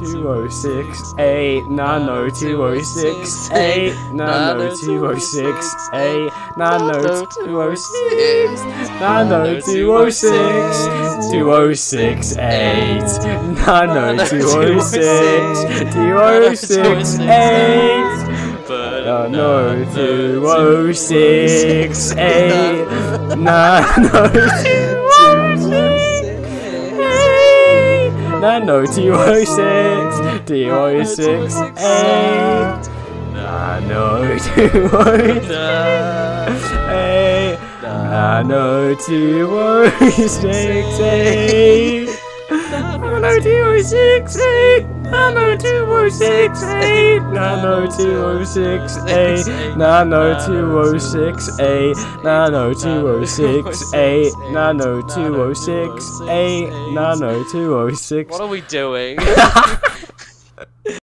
nano2068, nano2068, nano2068, nano206, nano206, 2068, nano206, 2068. Nano206, nano206, 2068, nano206, nano206, nano206, nano206, nano206, nano206, nano206, nano206, nano206. What are we doing?